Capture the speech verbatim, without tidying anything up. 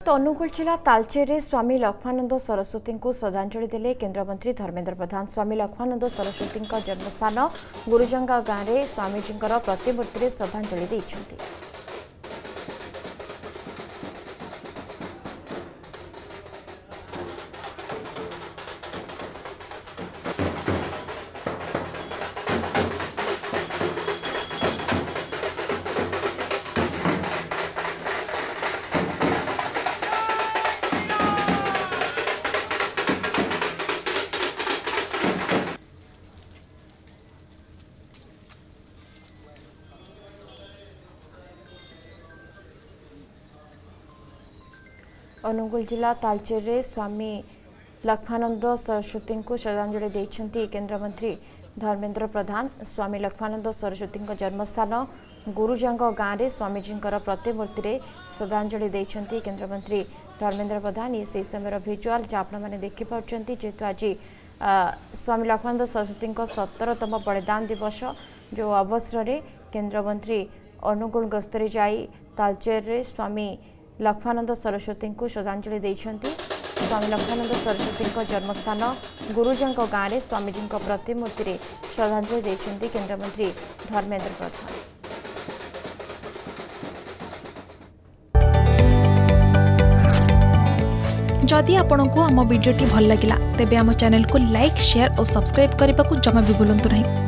तो अनुगुल जिला तालचेर स्वामी लक्ष्मानंद सरस्वती को श्रद्धांजलि देले केन्द्रमंत्री धर्मेन्द्र प्रधान। स्वामी लक्ष्मानंद सरस्वती जन्मस्थान गुरुजंगा गाँव में स्वामीजी प्रतिमूर्ति में श्रद्धांजलि देइछन्ति। अनुगुल जिला तालचेर स्वामी लक्ष्मानंद सरस्वती को श्रद्धांजलि देइछन्ति केन्द्रमंत्री धर्मेन्द्र प्रधान। स्वामी लक्ष्मानंद सरस्वती जन्मस्थान गुरुजंग गाँव में स्वामीजी प्रतिमूर्ति में श्रद्धांजलि देइछन्ति केन्द्रमंत्री धर्मेन्द्र प्रधान। ये से समय भिजुआल जहाँ आपने देखिपुं जेहेतु आज स्वामी लक्ष्मानंद सरस्वती सत्तरतम बलिदान दिवस जो अवसर में केन्द्रमंत्री अनुगुल गस्तरे जाई तालचेर स्वामी लक्ष्मानंद सरस्वती को श्रद्धांजलि देइछन्ति। स्वामी लक्ष्मानंद सरस्वती जन्मस्थान गुरुजंग गाँव में स्वामीजी प्रतिमूर्ति में श्रद्धांजलि देइछन्ति केन्द्रमंत्री धर्मेन्द्र प्रधान। जदि आपंक आम भिडी भल लगा तेब आम चैनल को लाइक शेयर और सब्सक्राइब करने को जमा भी भूलु नहीं।